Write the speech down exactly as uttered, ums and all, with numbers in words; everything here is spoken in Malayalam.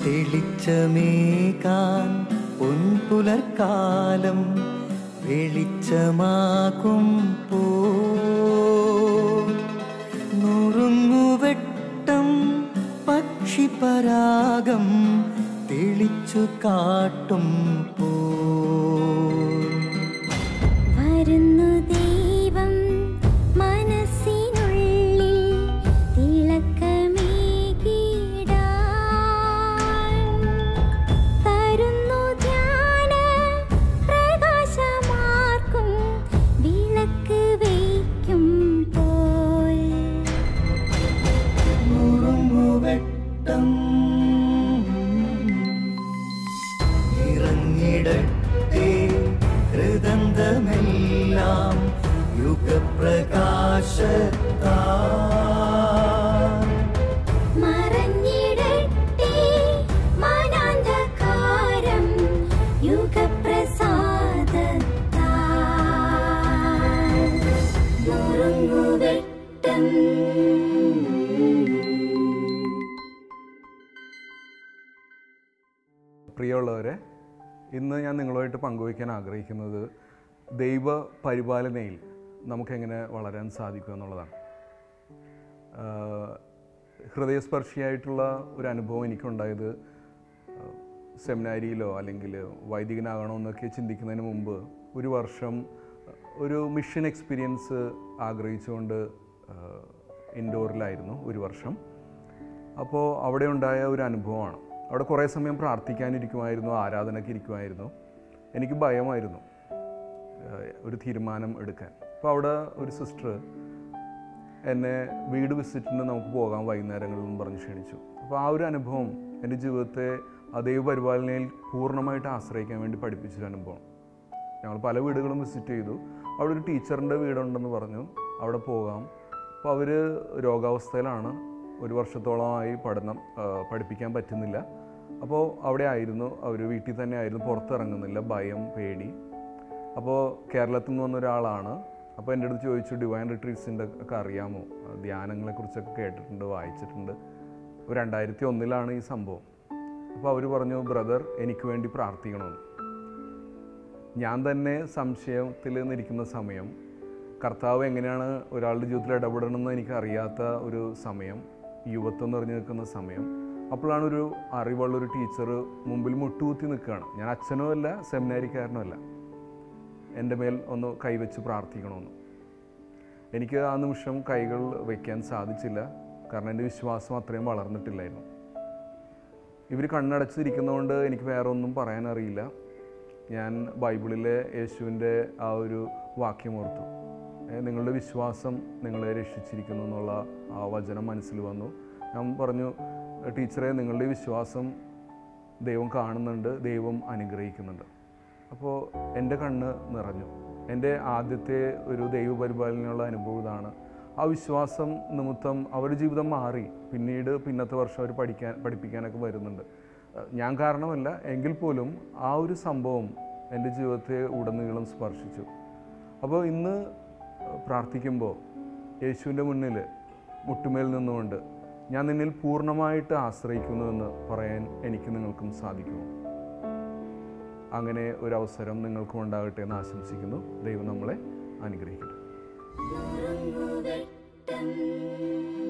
തെളിച്ചമേകാൻ പൊൻപുലർക്കാലം വെളിച്ചമാകുമ്പോ നുറുങ്ങുവെട്ടം പക്ഷിപരാഗം തെളിച്ചു കാട്ടുമ്പോ വരുന്നു ദൈവം മനസ്സിനുള്ളിൽ തിളക്കമേകിടാൻ തരുന്നു ധ്യാന പ്രകാശമാർക്കും വിളക്ക് വയ്ക്കുമ്പോൾ നുറുങ്ങുവെട്ടം ഇറങ്ങിടട്ടെ ഹൃദന്തമെല്ലാം യുഗപ്രകാശത്താൽ മറഞ്ഞിടട്ടെ മനാന്ധകാരം യുഗപ്രസാദത്താൽ നുറുങ്ങുവെട്ടം. പ്രിയമുള്ളവരെ, ഇന്ന് ഞാൻ നിങ്ങളുമായിട്ട് പങ്കുവയ്ക്കാൻ ആഗ്രഹിക്കുന്നത് ദൈവ പരിപാലനയിൽ നമുക്കെങ്ങനെ വളരാൻ സാധിക്കും എന്നുള്ളതാണ്. ഹൃദയസ്പർശിയായിട്ടുള്ള ഒരു അനുഭവം എനിക്കുണ്ടായത് സെമിനാരിയിലോ അല്ലെങ്കിൽ വൈദികനാകണോ എന്നൊക്കെ ചിന്തിക്കുന്നതിന് മുമ്പ് ഒരു വർഷം ഒരു മിഷൻ എക്സ്പീരിയൻസ് ആഗ്രഹിച്ചുകൊണ്ട് ഇൻഡോറിലായിരുന്നു ഒരു വർഷം. അപ്പോൾ അവിടെ ഉണ്ടായ ഒരു അനുഭവമാണ്. അവിടെ കുറേ സമയം പ്രാർത്ഥിക്കാനിരിക്കുമായിരുന്നു, ആരാധനയ്ക്ക് ഇരിക്കുമായിരുന്നു. എനിക്ക് ഭയമായിരുന്നു ഒരു തീരുമാനം എടുക്കാൻ. അപ്പോൾ അവിടെ ഒരു സിസ്റ്റർ എന്നെ വീട് വിസിറ്റിന് നമുക്ക് പോകാം വൈകുന്നേരങ്ങളിൽ പറഞ്ഞ് ക്ഷണിച്ചു. അപ്പോൾ ആ ഒരു അനുഭവം എൻ്റെ ജീവിതത്തെ ദൈവ പരിപാലനയിൽ പൂർണ്ണമായിട്ട് ആശ്രയിക്കാൻ വേണ്ടി പഠിപ്പിച്ചൊരു അനുഭവം. ഞങ്ങൾ പല വീടുകളും വിസിറ്റ് ചെയ്തു. അവിടെ ഒരു ടീച്ചറിൻ്റെ വീടുണ്ടെന്ന് പറഞ്ഞു, അവിടെ പോകാം. അപ്പോൾ അവർ രോഗാവസ്ഥയിലാണ്, ഒരു വർഷത്തോളമായി പഠനം പഠിപ്പിക്കാൻ പറ്റുന്നില്ല. അപ്പോൾ അവിടെ ആയിരുന്നു, അവർ വീട്ടിൽ തന്നെ ആയിരുന്നു, പുറത്തിറങ്ങുന്നില്ല, ഭയം, പേടി. അപ്പോൾ കേരളത്തിൽ നിന്ന് വന്ന ഒരാളാണ്. അപ്പോൾ എൻ്റെ അടുത്ത് ചോദിച്ചു, ഡിവൈൻ റിട്രീറ്റ്സിൻ്റെ ഒക്കെ അറിയാമോ, ധ്യാനങ്ങളെക്കുറിച്ചൊക്കെ കേട്ടിട്ടുണ്ട്, വായിച്ചിട്ടുണ്ട്. രണ്ടായിരത്തി ഒന്നിലാണ് ഈ സംഭവം. അപ്പോൾ അവർ പറഞ്ഞു, ബ്രദർ എനിക്ക് വേണ്ടി പ്രാർത്ഥിക്കണമെന്ന്. ഞാൻ തന്നെ സംശയത്തിൽ നിന്നിരിക്കുന്ന സമയം, കർത്താവ് എങ്ങനെയാണ് ഒരാളുടെ ജീവിതത്തിൽ ഇടപെടണമെന്ന് എനിക്കറിയാത്ത ഒരു സമയം, യുവത്വം നിറഞ്ഞു നിൽക്കുന്ന സമയം. അപ്പോഴാണ് ഒരു അറിവുള്ളൊരു ടീച്ചർ മുമ്പിൽ മുട്ടുകുത്തി നിൽക്കുകയാണ്. ഞാൻ അച്ഛനോ അല്ല, സെമിനാരിക്കാരനോ അല്ല. എൻ്റെ മേൽ ഒന്ന് കൈവച്ച് പ്രാർത്ഥിക്കണമെന്ന്. എനിക്ക് ആ നിമിഷം കൈകൾ വയ്ക്കാൻ സാധിച്ചില്ല, കാരണം എൻ്റെ വിശ്വാസം അത്രയും വളർന്നിട്ടില്ലായിരുന്നു. ഇവർ കണ്ണടച്ചിരിക്കുന്നതുകൊണ്ട് എനിക്ക് വേറെ ഒന്നും പറയാനറിയില്ല. ഞാൻ ബൈബിളിലെ യേശുവിൻ്റെ ആ ഒരു വാക്യം ഓർത്തു, നിങ്ങളുടെ വിശ്വാസം നിങ്ങളെ രക്ഷിച്ചിരിക്കുന്നു എന്നുള്ള ആ വചനം മനസ്സിൽ വന്നു. ഞാൻ പറഞ്ഞു, ടീച്ചറെ, നിങ്ങളുടെ വിശ്വാസം ദൈവം കാണുന്നുണ്ട്, ദൈവം അനുഗ്രഹിക്കുന്നുണ്ട്. അപ്പോൾ എൻ്റെ കണ്ണ് നിറഞ്ഞു. എൻ്റെ ആദ്യത്തെ ഒരു ദൈവപരിപാലനയുള്ള അനുഭവം ഇതാണ്. ആ വിശ്വാസം നിമിത്തം അവരുടെ ജീവിതം മാറി. പിന്നീട് പിന്നത്തെ വർഷം അവർ പഠിക്കാൻ പഠിപ്പിക്കാനൊക്കെ വരുന്നുണ്ട്. ഞാൻ കാരണമല്ല, എങ്കിൽ പോലും ആ ഒരു സംഭവം എൻ്റെ ജീവിതത്തെ ഉടനീളം സ്പർശിച്ചു. അപ്പോൾ ഇന്ന് പ്രാർത്ഥിക്കുമ്പോൾ യേശുവിൻ്റെ മുന്നിൽ മുട്ടുമേൽ നിന്നുകൊണ്ട് ഞാൻ നിന്നിൽ പൂർണ്ണമായിട്ട് ആശ്രയിക്കുന്നുവെന്ന് പറയാൻ എനിക്ക് നിങ്ങൾക്കും സാധിക്കുമോ? അങ്ങനെ ഒരു അവസരം നിങ്ങൾക്കും ഉണ്ടാകട്ടെ എന്ന് ആശംസിക്കുന്നു. ദൈവം നമ്മളെ അനുഗ്രഹിക്കട്ടെ.